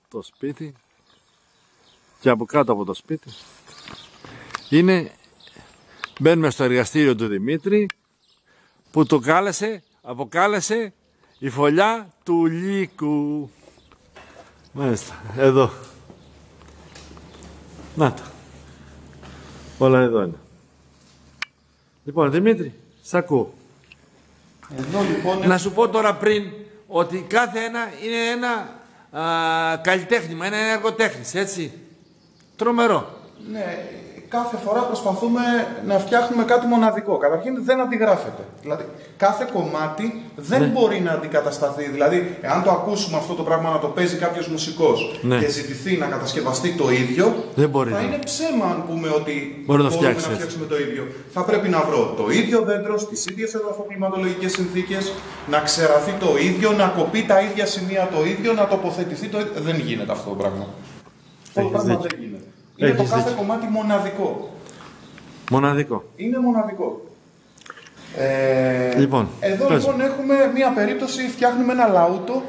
το σπίτι και από κάτω από το σπίτι μπαίνουμε στο εργαστήριο του Δημήτρη που το αποκάλεσε η φωλιά του Λύκου. Μάλιστα, εδώ. Να τα. Όλα εδώ είναι. Λοιπόν, Δημήτρη, σ' ακούω. Εδώ, λοιπόν, να σου πω τώρα πριν ότι κάθε ένα είναι ένα καλλιτέχνημα, ένα έργο τέχνης, έτσι. Τρομερό. Ναι, κάθε φορά προσπαθούμε να φτιάχνουμε κάτι μοναδικό. Καταρχήν δεν αντιγράφεται. Δηλαδή, κάθε κομμάτι δεν μπορεί να αντικατασταθεί. Δηλαδή, εάν το ακούσουμε αυτό το πράγμα να το παίζει κάποιος μουσικός και ζητηθεί να κατασκευαστεί το ίδιο, δεν μπορεί θα είναι ψέμα αν πούμε ότι μπορούμε να φτιάξουμε το ίδιο. Θα πρέπει να βρω το ίδιο δέντρο στις ίδιες εδαφοκλιματολογικές συνθήκες, να ξεραθεί το ίδιο, να κοπεί τα ίδια σημεία το ίδιο, να τοποθετηθεί το ίδιο. Δεν γίνεται αυτό το πράγμα. Αυτό το πράγμα δεν γίνεται. Είναι το κάθε κομμάτι μοναδικό. Μοναδικό. Είναι μοναδικό. Λοιπόν, εδώ λοιπόν έχουμε μία περίπτωση, φτιάχνουμε ένα λαούτο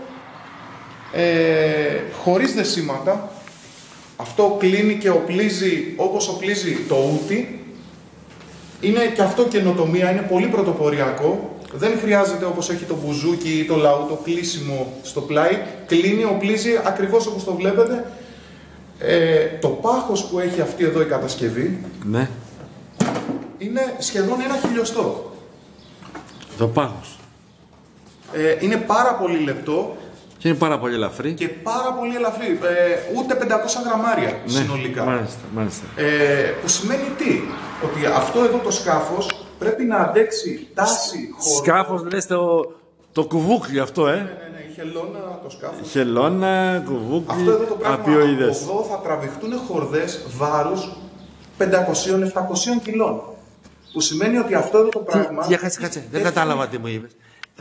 χωρίς δεσίματα. Αυτό κλείνει και οπλίζει όπως οπλίζει το ούτι. Είναι και αυτό καινοτομία, είναι πολύ πρωτοποριακό. Δεν χρειάζεται όπως έχει το μπουζούκι ή το λαούτο κλείσιμο στο πλάι. Κλείνει, οπλίζει ακριβώς όπως το βλέπετε. Το πάχος που έχει αυτή εδώ η κατασκευή είναι σχεδόν 1 χιλιοστό. Το πάχος. Είναι πάρα πολύ λεπτό. Και είναι πάρα πολύ ελαφρύ. Και πάρα πολύ ελαφρύ. Ούτε 500 γραμμάρια συνολικά. Μάλιστα. Που σημαίνει τι? Ότι αυτό εδώ το σκάφος πρέπει να αντέξει τάση χώρου. Σκάφος λες το κουβούκλι αυτό, Ναι, η χελώνα το σκάφος. Χελώνα, κουβούκλι, αυτό εδώ το πράγμα απειοειδές. από εδώ θα τραβηχτούν χορδές βάρους 500-700 κιλών. Που σημαίνει ότι αυτό εδώ το πράγμα... Κάτσε, δεν κατάλαβα τι μου είπες.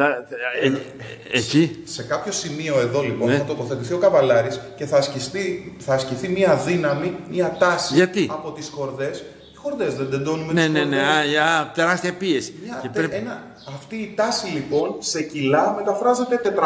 Εκεί. Σε κάποιο σημείο εδώ λοιπόν θα τοποθετηθεί ο καβαλάρης και θα ασκηθεί μια δύναμη, μια τάση από τις χορδές. Οι χορδές δεν τεντώνουμε τις χορδές. Για τεράστια πίεση. Αυτή η τάση λοιπόν σε κιλά μεταφράζεται 400, 500,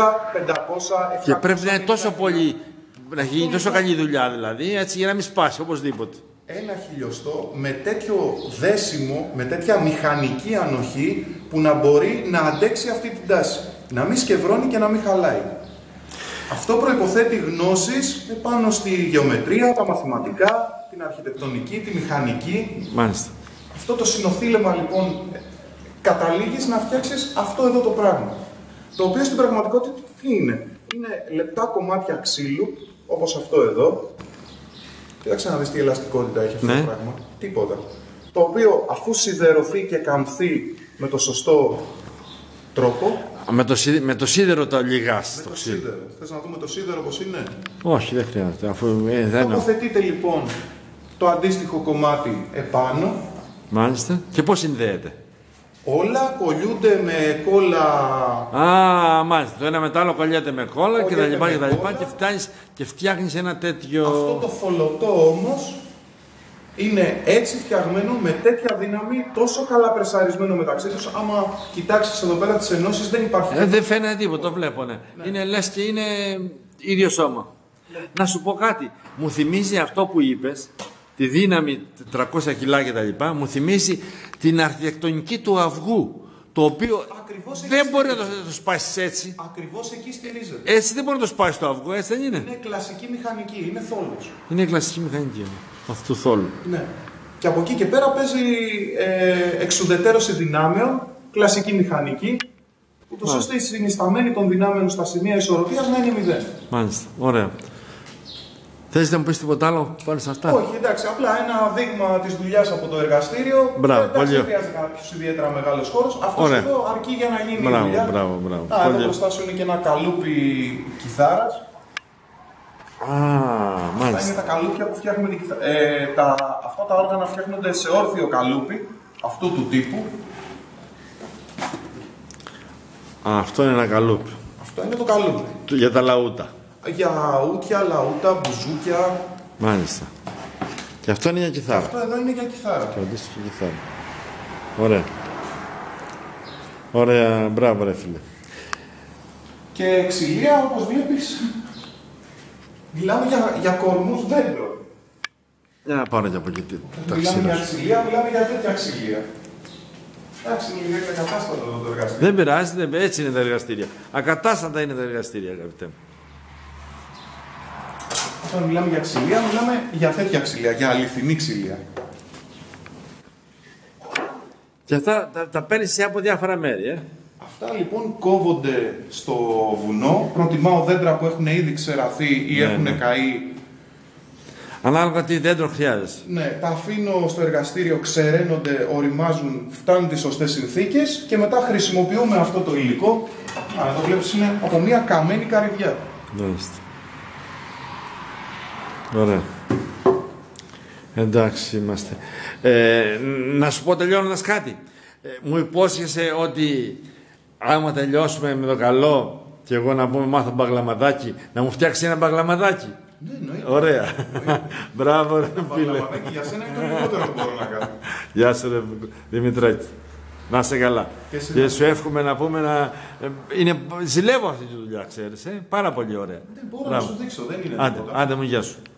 700. Και πρέπει να είναι τόσο πολύ, να γίνει τόσο καλή δουλειά δηλαδή, έτσι για να μην σπάσει οπωσδήποτε. 1 χιλιοστό με τέτοιο δέσιμο, με τέτοια μηχανική ανοχή που να μπορεί να αντέξει αυτή την τάση. Να μην σκευρώνει και να μην χαλάει. Αυτό προϋποθέτει γνώσεις πάνω στη γεωμετρία, τα μαθηματικά, την αρχιτεκτονική, τη μηχανική. Μάλιστα. Αυτό το συνοθήλεμα λοιπόν καταλήγεις να φτιάξεις αυτό εδώ το πράγμα. Το οποίο στην πραγματικότητα τι είναι? Είναι λεπτά κομμάτια ξύλου, όπως αυτό εδώ. Κοίταξε να δεις τι ελαστικότητα έχει αυτό το πράγμα. Τίποτα. Το οποίο αφού σιδερωθεί και καμφθεί με το σωστό τρόπο. Με το σίδερο το λιγάς. Με το σίδερο. Θες να δούμε το σίδερο πώς είναι? Όχι, δεν χρειάζεται. Τοποθετείτε λοιπόν το αντίστοιχο κομμάτι επάνω. Μάλιστα. Και πώς συνδέεται? Όλα κολλούνται με κόλλα. Μάλιστα. Το ένα μετά άλλο κολλιέται με κόλλα και τα λοιπά και φτάνεις και φτιάχνεις ένα τέτοιο. Αυτό το θολωτό όμως είναι έτσι φτιαγμένο με τέτοια δύναμη, τόσο καλά πρεσαρισμένο μεταξύ τους. Άμα κοιτάξεις εδώ πέρα τις ενώσεις, δεν υπάρχει. Δεν φαίνεται τίποτα, το βλέπω. Είναι λες και είναι ίδιο σώμα. Να σου πω κάτι. Μου θυμίζει αυτό που είπες, τη δύναμη 400 κιλά και τα λοιπά, μου θυμίζει την αρχιτεκτονική του αυγού. Το οποίο δεν μπορεί να το σπάσεις έτσι. Ακριβώς εκεί στηρίζεται. Έτσι δεν μπορεί να το σπάσεις το αυγό, έτσι δεν είναι? Είναι κλασική μηχανική, είναι θόλος. Είναι κλασική μηχανική αυτού του θόλου. Ναι. Και από εκεί και πέρα παίζει εξουδετερώση δυνάμεων, κλασική μηχανική, ούτως ώστε η συνισταμένη των δυνάμεων στα σημεία ισορροπίας να είναι 0. Μάλιστα, ωραία. Θες να μου πεις τίποτα άλλο πάνω σε αυτά? Όχι, εντάξει, απλά ένα δείγμα της δουλειάς από το εργαστήριο. Μπράβο, πολύ. Δεν χρειάζεται κάποιος ιδιαίτερα μεγάλος χώρος. Αυτός εδώ αρκεί για να γίνει η δουλειά. Μπράβο. Εδώ μπροστά σου είναι και ένα καλούπι κιθάρας. Μάλιστα. Αυτά είναι τα καλούπια που φτιάχνουμε την κιθάρα. Αυτά τα όργανα φτιάχνονται σε όρθιο καλούπι, αυτού του τύπου. Αυτό είναι ένα καλούπι. Αυτό είναι το καλούπι. Για τα λαούτα. Για ούτια, λαούτα, μπουζούκια. Μάλιστα. Και αυτό είναι για κιθάρα. Αυτό εδώ είναι για κιθάρα. Και αντίστοιχη κιθάρα. Ωραία. Ωραία, μπράβο ρε φίλε. Και ξυλία όπως βλέπεις. Μιλάμε για κορμούς δέντρων. Για να πάρω και από εκεί τα Μιλάμε για ξύλα. ξυλία, μιλάμε για τέτοια ξυλία. Εντάξει, είναι λιγάκι ακατάστατο το εργαστήριο. Δεν πειράζει, έτσι είναι τα εργαστήρια. Ακατάστατα είναι τα εργαστήρια, αγαπητέ μου. Όταν μιλάμε για ξυλία, μιλάμε για τέτοια ξυλία, για αληθινή ξυλία. Και αυτά τα παίρνεις από διάφορα μέρη, Αυτά λοιπόν κόβονται στο βουνό. Προτιμάω δέντρα που έχουν ήδη ξεραθεί ή έχουν καεί. Ανάλογα τι δέντρο χρειάζεσαι. Ναι, τα αφήνω στο εργαστήριο, ξεραίνονται, οριμάζουν, φτάνουν τις σωστές συνθήκες και μετά χρησιμοποιούμε αυτό το υλικό. Εδώ βλέπεις είναι από μια καμένη καρυδιά. Μάλιστα. Ωραία. Εντάξει είμαστε. Να σου πω τελειώνοντας κάτι. Μου υπόσχεσαι ότι άμα τελειώσουμε με το καλό και εγώ να πούμε μάθω μπαγλαμαδάκι, να μου φτιάξει ένα μπαγλαμαδάκι. Ναι, εννοείται. Ωραία. Μπράβο ρε φίλε. Μπαγλαμαδάκι για σένα είναι το λιγότερο που μπορώ να κάνω. Γεια σου ρε Δημητράκη. Να είσαι καλά. Και σου εύχομαι να πούμε να... ζηλεύω αυτή τη δουλειά, ξέρεις. Πάρα πολύ ωραία. Δεν μπορώ να σου δείξω, δεν είναι Άντε, τίποτα. άντε μου, γεια σου.